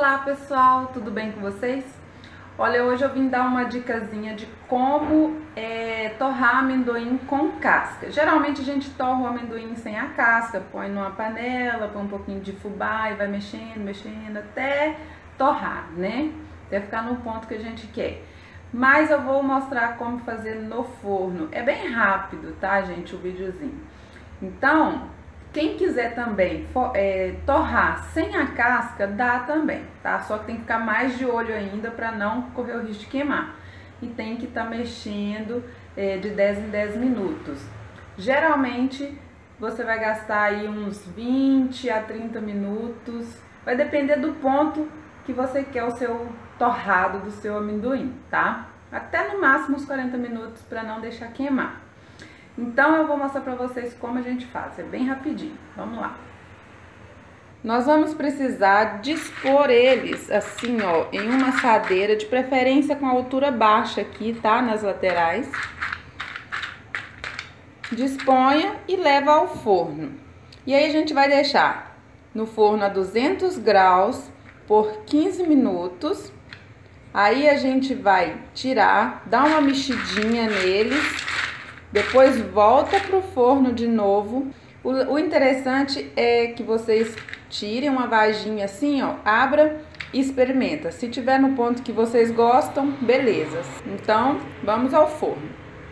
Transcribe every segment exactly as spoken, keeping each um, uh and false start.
Olá pessoal, tudo bem com vocês? Olha, hoje eu vim dar uma dicasinha de como é, torrar amendoim com casca. Geralmente a gente torra o amendoim sem a casca, põe numa panela, põe um pouquinho de fubá e vai mexendo, mexendo até torrar, né? Até ficar no ponto que a gente quer. Mas eu vou mostrar como fazer no forno. É bem rápido, tá, gente, o videozinho. Então, quem quiser também é, torrar sem a casca, dá também, tá? Só que tem que ficar mais de olho ainda para não correr o risco de queimar. E tem que estar tá mexendo é, de dez em dez minutos. Geralmente, você vai gastar aí uns vinte a trinta minutos. Vai depender do ponto que você quer o seu torrado do seu amendoim, tá? Até no máximo uns quarenta minutos para não deixar queimar. Então eu vou mostrar para vocês como a gente faz, é bem rapidinho, vamos lá. Nós vamos precisar dispor eles assim, ó, em uma assadeira, de preferência com altura baixa aqui, tá? Nas laterais. Disponha e leva ao forno. E aí a gente vai deixar no forno a duzentos graus por quinze minutos. Aí a gente vai tirar, dar uma mexidinha neles. Depois volta pro forno de novo. O, o interessante é que vocês tirem uma vaginha assim, ó, abra e experimenta. Se tiver no ponto que vocês gostam, beleza. Então, vamos ao forno.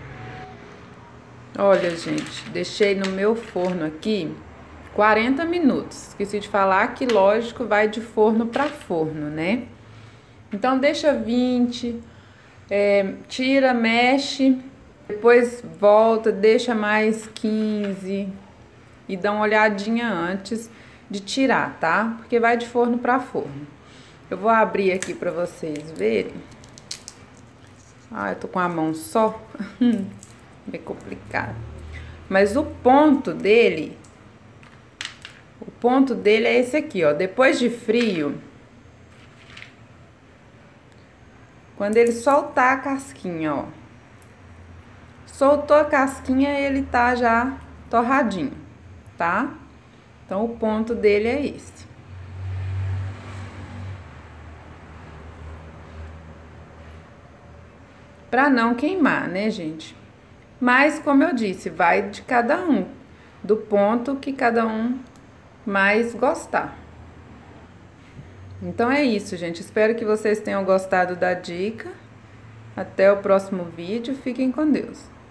Olha, gente, deixei no meu forno aqui quarenta minutos. Esqueci de falar que, lógico, vai de forno para forno, né? Então, deixa vinte, é, tira, mexe. Depois volta, deixa mais quinze e dá uma olhadinha antes de tirar, tá? Porque vai de forno para forno. Eu vou abrir aqui para vocês verem. Ah, eu tô com a mão só. É complicado. Mas o ponto dele, o ponto dele é esse aqui, ó. Depois de frio, quando ele soltar a casquinha, ó. Soltou a casquinha, ele tá já torradinho, tá? Então, o ponto dele é esse. Pra não queimar, né, gente? Mas, como eu disse, vai de cada um, do ponto que cada um mais gostar. Então, é isso, gente. Espero que vocês tenham gostado da dica. Até o próximo vídeo. Fiquem com Deus.